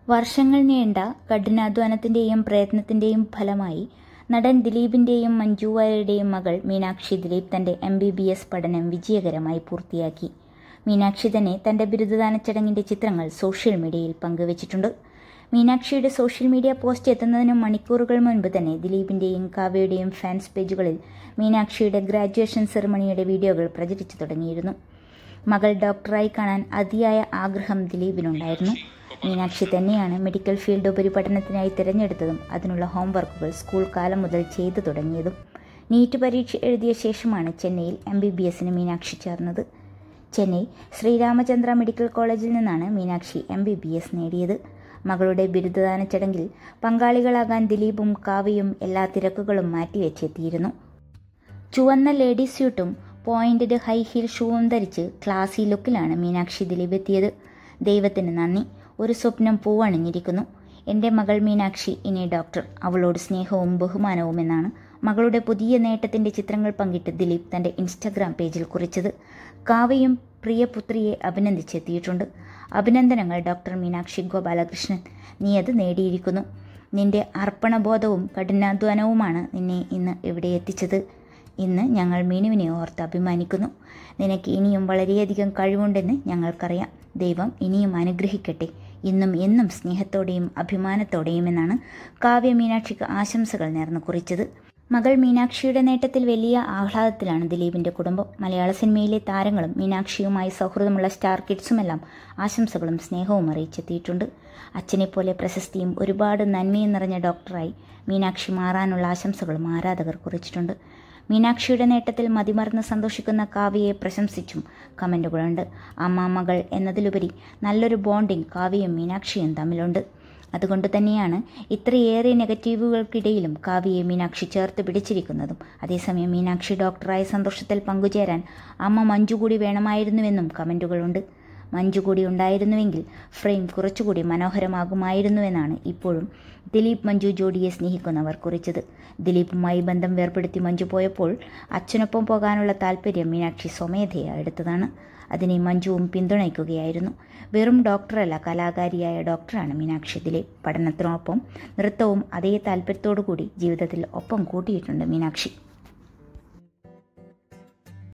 വർഷങ്ങൾ നീണ്ട കഠിനാധ്വാനത്തിന്റെയും പ്രയത്നത്തിന്റെയും ഫലമായി നടൻ ദിലീപിന്റെയും മഞ്ജു വാര്യരുടെയും മകൾ മീനാക്ഷി ദിലീപ് തന്റെ MBBS പഠനം വിജയകരമായി പൂർത്തിയാക്കി. മീനാക്ഷി തന്നെ തന്റെ ബിരുദദാന ചടങ്ങിന്റെ ചിത്രങ്ങൾ സോഷ്യൽ മീഡിയയിൽ പങ്കുവച്ചിട്ടുണ്ട്. മീനാക്ഷിയുടെ സോഷ്യൽ മീഡിയ പോസ്റ്റ് എത്തുന്നതിന് മണിക്കൂറുകൾ മുൻപ് തന്നെ ദിലീപിന്റെയും കാവ്യയുടെയും ഫാൻസ് പേജുകളിൽ മീനാക്ഷിയുടെ ഗ്രാജുവേഷൻ സെറിമണിയുടെ വീഡിയോകൾ പ്രചരിച്ചു തുടങ്ങിയിരുന്നു. മകൾ ഡോക്ടറായി കാണാൻ അതിയായ ആഗ്രഹം ദിലീപിനുണ്ടായിരുന്നു. മീനാക്ഷി തന്നെയാണ് മെഡിക്കൽ ഫീൽഡ് ഉപരിപഠനത്തിനായി തിരഞ്ഞെടുത്തതും അതിനുള്ള ഹോംവർക്കുകൾ സ്കൂൾ കാലം മുതൽ ചെയ്തു തുടങ്ങിയതും. നീറ്റ് പരീക്ഷ എഴുതിയ ശേഷമാണ് ചെന്നൈയിൽ MBBSന് മീനാക്ഷി ചേർന്നത്. ചെന്നൈ ശ്രീരാമചന്ദ്ര മെഡിക്കൽ കോളേജിൽ നിന്നാണ് മീനാക്ഷി MBBS നേടിയത്. മകളുടെ ബിരുദദാന ചടങ്ങിൽ പങ്കാളികളാകാൻ ദിലീപും കാവ്യയും എല്ലാ തിരക്കുകളും മാറ്റിവെച്ചെത്തിയിരുന്നു. ചുവന്ന ലേഡി സ്യൂട്ടും പോയിന്റഡ് ഹൈ ഹീൽ ഷൂവും ധരിച്ച് ക്ലാസി ലുക്കിലാണ് മീനാക്ഷി ദിലീപ് എത്തിയത്. ദൈവത്തിന് നന്ദി, ഒരു സ്വപ്നം പൂവണിഞ്ഞിരിക്കുന്നു. എൻ്റെ മകൾ മീനാക്ഷി ഇനി ഡോക്ടർ, അവളോട് സ്നേഹവും ബഹുമാനവും എന്നാണ് മകളുടെ പുതിയ നേട്ടത്തിൻ്റെ ചിത്രങ്ങൾ പങ്കിട്ട് ദിലീപ് തൻ്റെ ഇൻസ്റ്റഗ്രാം പേജിൽ കുറിച്ചത്. കാവ്യയും പ്രിയപുത്രിയെ അഭിനന്ദിച്ചെത്തിയിട്ടുണ്ട്. അഭിനന്ദനങ്ങൾ ഡോക്ടർ മീനാക്ഷി ഗോപാലകൃഷ്ണൻ, നീ അത് നേടിയിരിക്കുന്നു. നിന്റെ അർപ്പണബോധവും കഠിനാധ്വാനവുമാണ് നിന്നെ ഇന്ന് ഇവിടെ എത്തിച്ചത്. ഇന്ന് ഞങ്ങൾ മീനുവിനെ ഓർത്ത് അഭിമാനിക്കുന്നു. നിനക്ക് ഇനിയും വളരെയധികം കഴിവുണ്ടെന്ന് ഞങ്ങൾക്കറിയാം. ദൈവം ഇനിയും അനുഗ്രഹിക്കട്ടെ, ഇന്നും എന്നും സ്നേഹത്തോടെയും അഭിമാനത്തോടെയും എന്നാണ് കാവ്യ മീനാക്ഷിക്ക് ആശംസകൾ നേർന്നു കുറിച്ചത്. മകൾ മീനാക്ഷിയുടെ നേട്ടത്തിൽ വലിയ ആഹ്ലാദത്തിലാണ് ദിലീപിന്റെ കുടുംബം. മലയാള സിനിമയിലെ താരങ്ങളും മീനാക്ഷിയുമായി സൗഹൃദമുള്ള സ്റ്റാർ കിഡ്സുമെല്ലാം ആശംസകളും സ്നേഹവും അറിയിച്ചെത്തിയിട്ടുണ്ട്. അച്ഛനെപ്പോലെ പ്രശസ്തിയും ഒരുപാട് നന്മയും നിറഞ്ഞ ഡോക്ടറായി മീനാക്ഷി മാറാനുള്ള ആശംസകളും ആരാധകർ കുറിച്ചിട്ടുണ്ട്. മീനാക്ഷിയുടെ നേട്ടത്തിൽ മതിമറന്ന് സന്തോഷിക്കുന്ന കാവ്യയെ പ്രശംസിച്ചും കമൻറ്റുകളുണ്ട്. അമ്മ മകൾ എന്നതിലുപരി നല്ലൊരു ബോണ്ടിങ് കാവ്യയും മീനാക്ഷിയും തമ്മിലുണ്ട്. അതുകൊണ്ട് തന്നെയാണ് ഇത്രയേറെ നെഗറ്റീവുകൾക്കിടയിലും കാവ്യയെ മീനാക്ഷി ചേർത്ത് പിടിച്ചിരിക്കുന്നതും. അതേസമയം മീനാക്ഷി ഡോക്ടറായ സന്തോഷത്തിൽ പങ്കുചേരാൻ അമ്മ മഞ്ജു കൂടി വേണമായിരുന്നുവെന്നും കമൻറ്റുകളുണ്ട്. മഞ്ജു കൂടി ഉണ്ടായിരുന്നുവെങ്കിൽ ഫ്രെയിം കുറച്ചുകൂടി മനോഹരമാകുമായിരുന്നുവെന്നാണ് ഇപ്പോഴും ദിലീപ് മഞ്ജു ജോഡിയെ സ്നേഹിക്കുന്നവർ കുറിച്ചത്. ദിലീപുമായി ബന്ധം വേർപെടുത്തി മഞ്ജു പോയപ്പോൾ അച്ഛനൊപ്പം പോകാനുള്ള താല്പര്യം മീനാക്ഷി സ്വമേധയാ എടുത്തതാണ്. അതിനെ മഞ്ജുവും പിന്തുണയ്ക്കുകയായിരുന്നു. വെറും ഡോക്ടറല്ല, കലാകാരിയായ ഡോക്ടറാണ് മീനാക്ഷി ദിലീപ്. പഠനത്തിനൊപ്പം നൃത്തവും അതേ താല്പര്യത്തോടു കൂടി ജീവിതത്തിൽ ഒപ്പം കൂട്ടിയിട്ടുണ്ട് മീനാക്ഷി.